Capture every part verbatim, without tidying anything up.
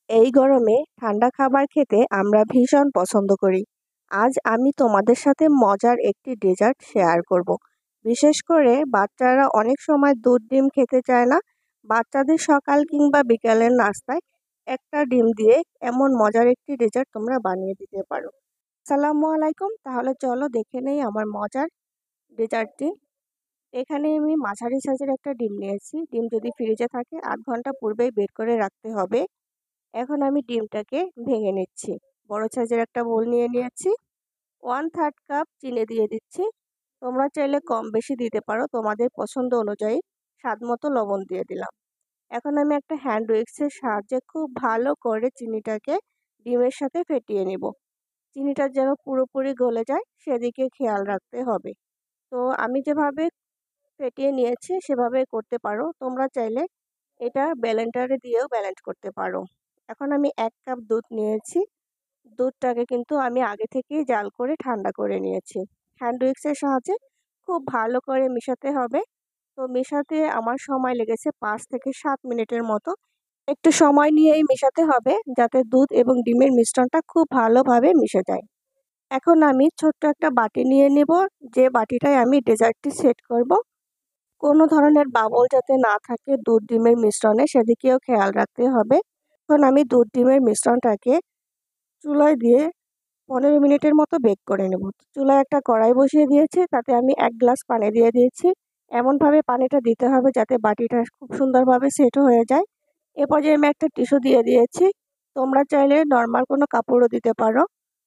এই গরমে ঠান্ডা খাবার খেতে আমরা ভীষণ পছন্দ করি। আজ আমি তোমাদের সাথে মজার একটি ডেজার্ট শেয়ার করব। বিশেষ করে বাচ্চারা অনেক সময় দুধ ডিম খেতে চায় না। বাচ্চাদের সকাল কিংবা বিকালের নাস্তায় একটা ডিম দিয়ে এমন মজার একটি ডেজার্ট তোমরা বানিয়ে দিতে পারো। আসসালামু আলাইকুম, তাহলে চলো দেখে নেই আমার মজার ডেজার্টটি। এখানে আমি মাঝারি সাইজের একটা ডিম নিয়েছি। ডিম যদি ফ্রিজে থাকে আধ ঘন্টা পূর্বেই বের করে রাখতে হবে। এখন আমি ডিমটাকে ভেঙে নিচ্ছি। বড় সাইজের একটা বোল নিয়ে নিয়েছি। ওয়ান থার্ড কাপ চিনি দিয়ে দিচ্ছি। তোমরা চাইলে কম বেশি দিতে পারো তোমাদের পছন্দ অনুযায়ী। স্বাদ মতো লবণ দিয়ে দিলাম। এখন আমি একটা হ্যান্ড উইক্সের সাহায্যে খুব ভালো করে চিনিটাকে ডিমের সাথে ফেটিয়ে নেব। চিনিটা যেন পুরোপুরি গলে যায় সেদিকে খেয়াল রাখতে হবে। তো আমি যেভাবে ফেটিয়ে নিয়েছি সেভাবে করতে পারো। তোমরা চাইলে এটা ব্লেন্ডারে দিয়েও ব্লেন্ড করতে পারো। এখন আমি এক কাপ দুধ নিয়েছি। দুধটাকে কিন্তু আমি আগে থেকেই জাল করে ঠান্ডা করে নিয়েছি। হ্যান্ড উইক্সের সাহায্যে খুব ভালো করে মেশাতে হবে। তো মেশাতে আমার সময় লেগেছে পাঁচ থেকে সাত মিনিটের মতো। একটু সময় নিয়েই মেশাতে হবে যাতে দুধ এবং ডিমের মিশ্রণটা খুব ভালোভাবে মিশে যায়। এখন আমি ছোট্ট একটা বাটি নিয়ে নেব, যে বাটিটায় আমি ডেজার্টটি সেট করব। কোনো ধরনের বাবল যাতে না থাকে দুধ ডিমের মিশ্রণে সেদিকেও খেয়াল রাখতে হবে। এখন আমি দুধ ডিমের মিশ্রণটাকে চুলায় দিয়ে পনেরো মিনিটের মতো বেক করে নেব। চুলায় একটা কড়াই বসিয়ে দিয়েছি, তাতে আমি এক গ্লাস পানি দিয়ে দিয়েছি। এমনভাবে পানিটা দিতে হবে যাতে বাটিটা খুব সুন্দরভাবে সেট হয়ে যায়। এ পর্যায়ে আমি একটা টিস্যু দিয়ে দিয়েছি। তোমরা চাইলে নর্মাল কোনো কাপড়ও দিতে পারো।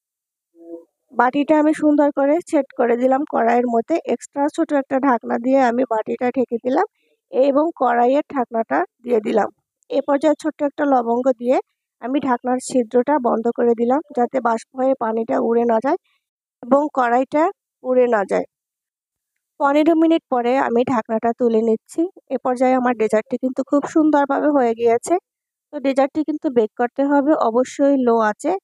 বাটিটা আমি সুন্দর করে সেট করে দিলাম কড়াইয়ের মধ্যে। এক্সট্রা ছোট একটা ঢাকনা দিয়ে আমি বাটিটা ঢেকে দিলাম এবং কড়াইয়ের ঢাকনাটা দিয়ে দিলাম। এ পর্যায়ে ছোট্ট একটা লবঙ্গ দিয়ে আমি ঢাকনার ছিদ্রটা বন্ধ করে দিলাম যাতে বাষ্প হয়ে পানিটা উড়ে না যায় এবং কড়াইটা পুড়ে না যায়। পনেরো মিনিট পরে আমি ঢাকনাটা তুলে নিচ্ছি। এ পর্যায়ে আমার ডেজার্টটি কিন্তু খুব সুন্দরভাবে হয়ে গিয়েছে। তো ডেজার্টটি কিন্তু বেক করতে হবে অবশ্যই লো আঁচে।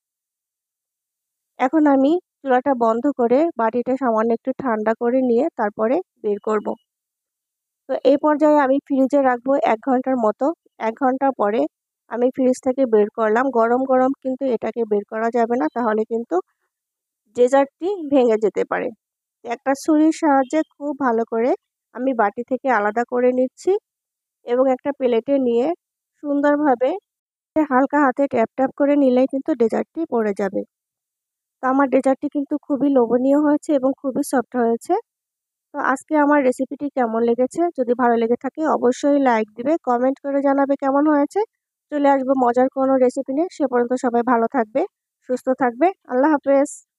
এখন আমি চুলাটা বন্ধ করে বাটিটা সামান্য একটু ঠান্ডা করে নিয়ে তারপরে বের করব। তো এই পর্যায়ে আমি ফ্রিজে রাখবো এক ঘন্টার মতো। এক ঘন্টা পরে আমি ফ্রিজ থেকে বের করলাম। গরম গরম কিন্তু এটাকে বের করা যাবে না, তাহলে কিন্তু ডেজার্টটি ভেঙে যেতে পারে। একটা ছুরির সাহায্যে খুব ভালো করে আমি বাটি থেকে আলাদা করে নিচ্ছি এবং একটা প্লেটে নিয়ে সুন্দরভাবে হালকা হাতে ট্যাপ ট্যাপ করে নিলেই কিন্তু ডেজার্টটি পড়ে যাবে। তো আমার ডেজার্টটি কিন্তু খুবই লোভনীয় হয়েছে এবং খুবই সফট হয়েছে। তো আজকে আমার রেসিপিটি কেমন লেগেছে, যদি ভালো লেগে থাকে অবশ্যই লাইক দিবে, কমেন্ট করে জানাবে কেমন হয়েছে। চলে আসবো মজার কোনো রেসিপি নিয়ে। সে পর্যন্ত সবাই ভালো থাকবে, সুস্থ থাকবে। আল্লাহ হাফেজ।